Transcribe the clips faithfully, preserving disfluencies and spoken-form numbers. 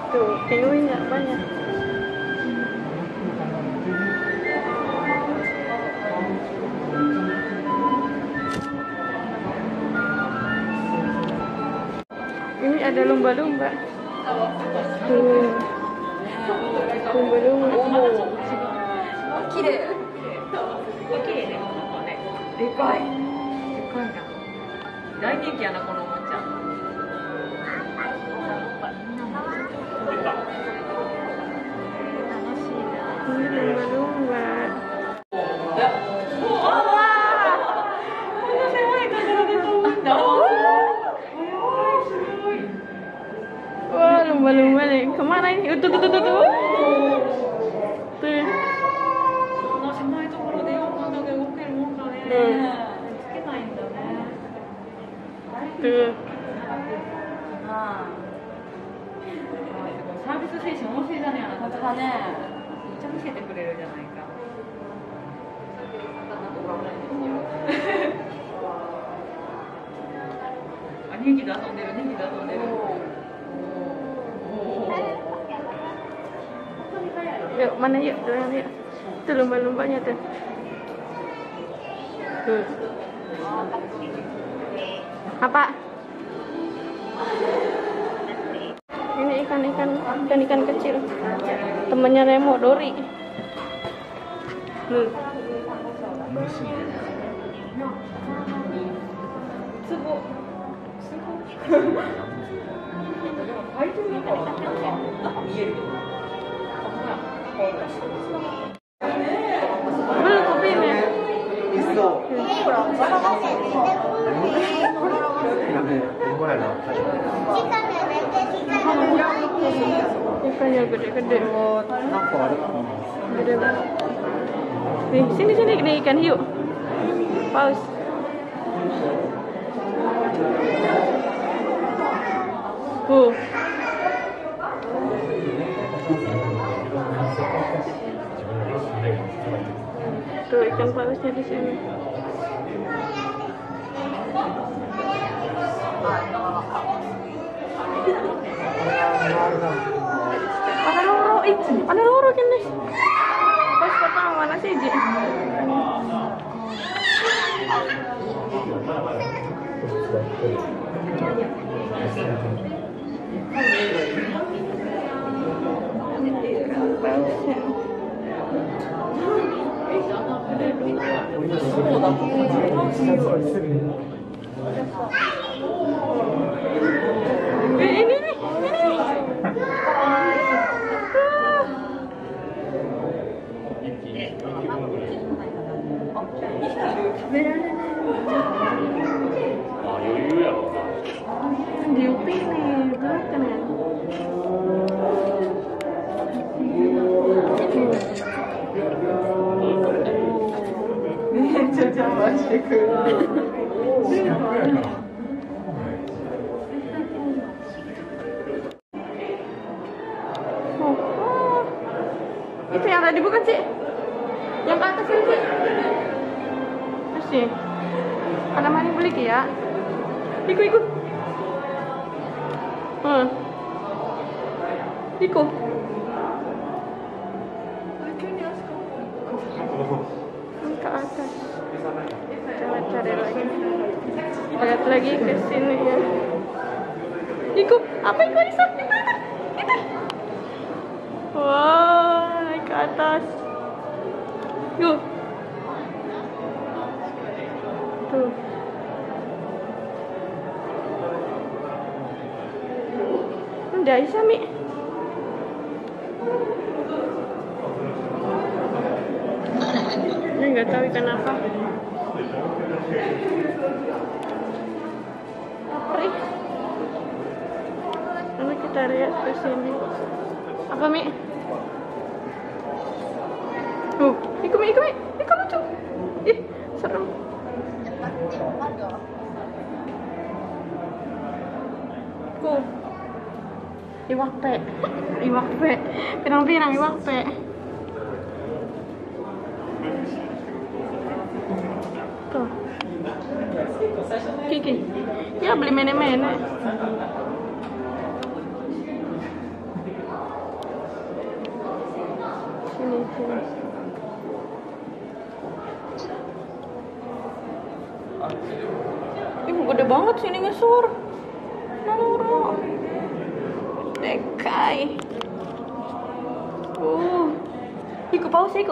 Tuh, penguinnya banyak. Ini ada lumba-lumba. Tuh. Lumba-lumba. 綺麗。綺麗ね、この子ね。でかい。でかいな。大人気やな、このおもちゃ。楽しいな。 Lumba-lumba. Wah, lumba-lumba nih. Kemana ini? Tuh, tuh, tuh, tuh, tuh. Tuh. 狭いところでよくあんだけ動けるもんだね。つけないんだね。 Tuh. サービス精神旺盛だね、あなた。本当だね。めっちゃ見せてくれるじゃないか。あ、ネギで遊んでる、ネギで遊んでる。 Yuk, mana yuk, doang yuk. Tuh lumba-lumbanya tuh. Tuh. Apa? Ini ikan-ikan, ikan-ikan kecil. Temannya Remo, Dori. Hmm. Belum kopinya. Ikannya gede-gede. Gede banget. Nih, sini sini nih ikan hiu. Paus. Tuh. Tuh ikan pausnya di sini. Ada loro, ih, ada loro kan nih. Pas pertama mana sih Ji? Pausnya. Eh, ini nih, ini nih. Diupi nih, berat kan ya? Oh, oh. Itu yang tadi bukan sih? Yang ke atas ini sih? Masih. Ada mana beli ya? Ikut ikut. Hmm. Ikut. Ke atas. Coba cari lagi. Lihat lagi ke sini ya. Ikut. Apa ikut di sana? Itu. Wah, naik ke atas. Yuk. Tuh. Udah bisa, Mi. Ini nggak tahu ikan apa. Perih. Lalu kita lihat ke sini. Apa, Mi? Tuh, ikut, Mi, ikut, Mi. Ikut lucu. Ih, serem. Tuh. Iwak pe. Iwak pe. Pirang-pirang iwak pe. Tuh. Kiki. Ya beli mene-mene. Ih, gede banget sini ngesur. Noro. Dekai. Uh. Iku paus iku.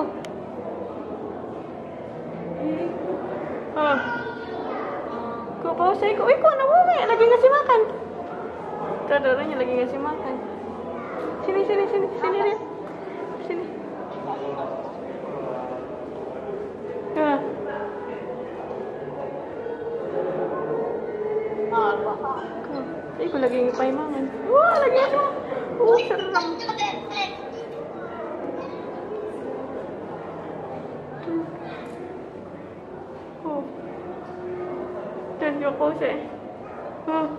Ah. Ku paus iku. Iku anak mama lagi ngasih makan. Dadanya lagi ngasih makan. Sini sini sini sini lihat. Sini. Nah. Iku lagi ngepai mangan. Wah, lagi ada. Uh, serem. Oh. Dan Joko sih. Oh.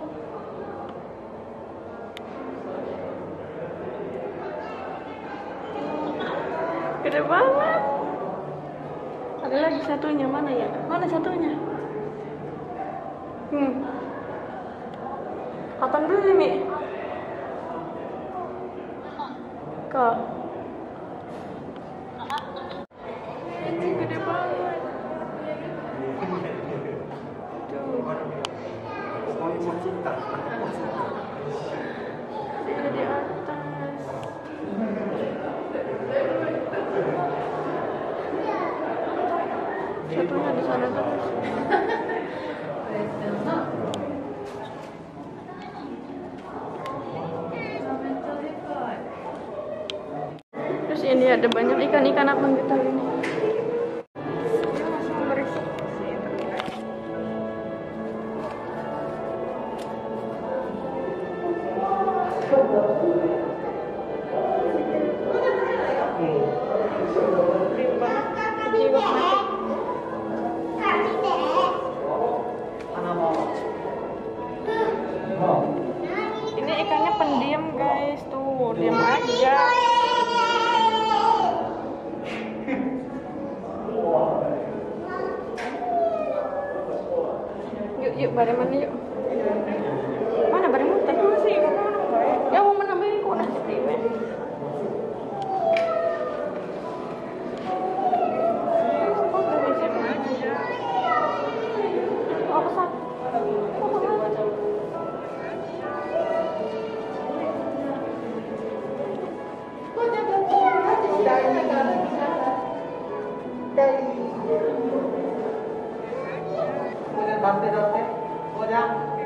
Gede banget. Ada lagi satunya, mana ya? Mana satunya? Hmm. Kapan dulu nih? Kok? Gede banget. Tuh. Dia di atas. Satunya di sana terus. Terus ini ada banyak ikan-ikan apa gitu ini. Dia masih berisik sih terlihat. Jiwa mati. Ini ikannya pendiam guys, tuh diam aja. Yuk yuk bareng mana yuk. Mana bareng muter sih? Ya mau menambahin kok nasi tiwe. Oh pesat. Date, oh ya.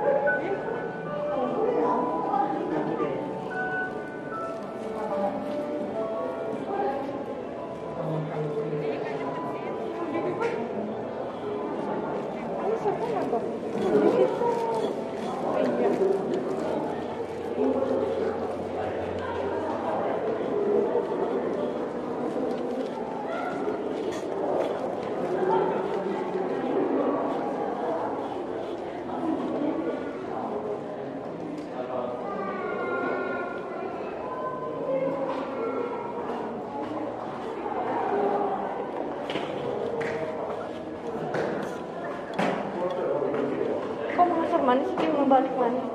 Mana sih dia mau balik mana?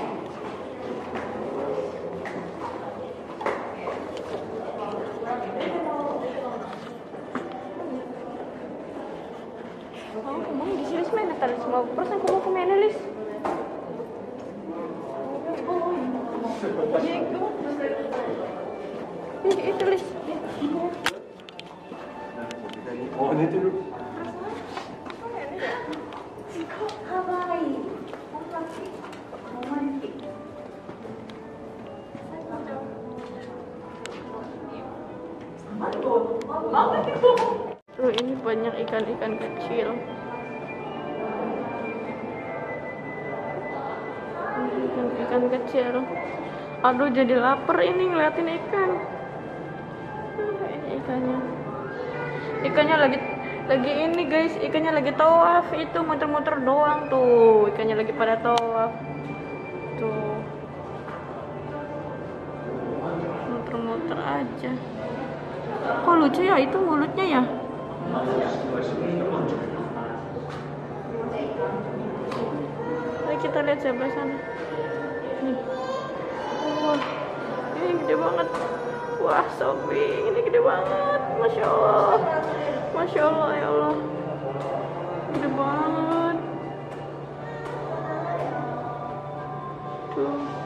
Oh, kamu di sini mana tadi semua persen kamu ke mana lis? Ini itu lis. Oh, ini tuh. Tuh ini banyak ikan-ikan kecil. Ikan-ikan kecil. Aduh jadi lapar ini ngeliatin ikan. Ini ikannya. Ikannya lagi lagi ini guys, ikannya lagi tawaf, itu muter-muter doang tuh. Ikannya lagi pada tawaf. Tuh. Muter-muter aja. Kok lucu ya itu mulutnya ya? Ayo kita lihat sebelah sana. Nih. Wah, ini gede banget. Wah, so big. Ini gede banget. Masya Allah. Masya Allah, ya Allah. Gede banget. Tuh.